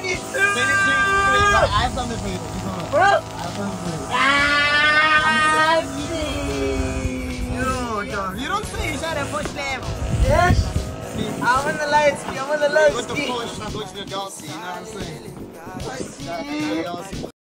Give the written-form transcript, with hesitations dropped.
I have something for you. Bro. I have something for you. Yo, John. You don't say you shot a push level. Yes. I'm on the light ski. I'm on the light With the ski. push, I'm going to the Dulcie, you know what I'm saying?